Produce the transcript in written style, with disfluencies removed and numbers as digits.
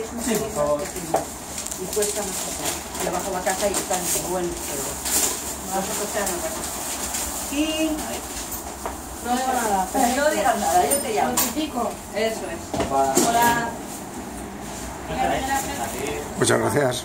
Sí, por favor. Y cuesta más pasar. Yo bajo la casa y están igual. Vas a pasar a la casa. Sí. No digo nada. No digas nada, yo te llamo. Notifico. Eso es. Para... Hola. Adiós. Muchas gracias.